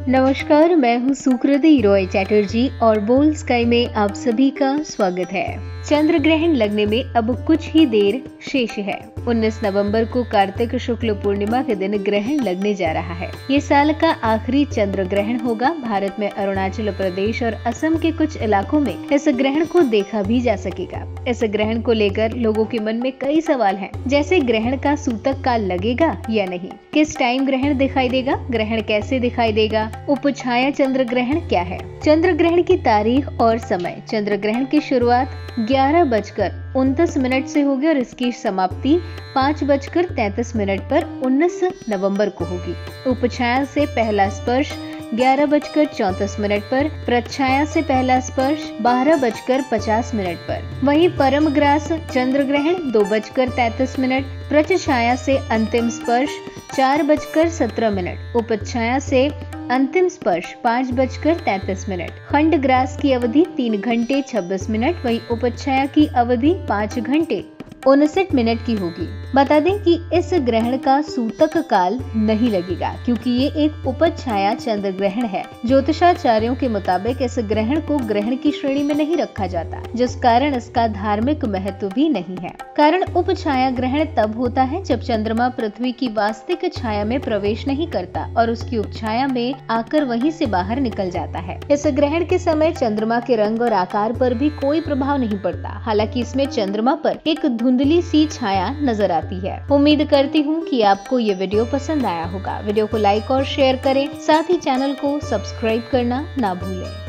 नमस्कार, मैं हूँ सुकृति रॉय चैटर्जी और बोल्ड स्काई में आप सभी का स्वागत है। चंद्र ग्रहण लगने में अब कुछ ही देर शेष है। 19 नवंबर को कार्तिक शुक्ल पूर्णिमा के दिन ग्रहण लगने जा रहा है। ये साल का आखिरी चंद्र ग्रहण होगा। भारत में अरुणाचल प्रदेश और असम के कुछ इलाकों में इस ग्रहण को देखा भी जा सकेगा। इस ग्रहण को लेकर लोगों के मन में कई सवाल हैं, जैसे ग्रहण का सूतक काल लगेगा या नहीं, किस टाइम ग्रहण दिखाई देगा, ग्रहण कैसे दिखाई देगा, उपछाया चंद्र ग्रहण क्या है, चंद्र ग्रहण की तारीख और समय। चंद्र ग्रहण की शुरुआत 11:29 से होगी और इसकी समाप्ति 5:33 पर 19 नवंबर को होगी। उपछाया से पहला स्पर्श 11:34 पर, प्रच्छाया से पहला स्पर्श 12:50 पर। वहीं परमग्रास चंद्र ग्रहण 2:33, प्रच्छाया से अंतिम स्पर्श 4:17, उपछाया से अंतिम स्पर्श 5:33। खंडग्रास की अवधि 3 घंटे 26 मिनट, वहीं उपछाया की अवधि 5 घंटे 59 मिनट की होगी। बता दें कि इस ग्रहण का सूतक काल नहीं लगेगा, क्योंकि ये एक उपछाया चंद्र ग्रहण है। ज्योतिषाचार्यों के मुताबिक इस ग्रहण को ग्रहण की श्रेणी में नहीं रखा जाता, जिस कारण इसका धार्मिक महत्व भी नहीं है। कारण उपछाया ग्रहण तब होता है जब चंद्रमा पृथ्वी की वास्तविक छाया में प्रवेश नहीं करता और उसकी उपछाया में आकर वहीं से बाहर निकल जाता है। इस ग्रहण के समय चंद्रमा के रंग और आकार पर भी कोई प्रभाव नहीं पड़ता। हालांकि इसमें चंद्रमा पर एक धुंधली सी छाया नजर आती है। उम्मीद करती हूँ कि आपको ये वीडियो पसंद आया होगा। वीडियो को लाइक और शेयर करें, साथ ही चैनल को सब्सक्राइब करना ना भूलें।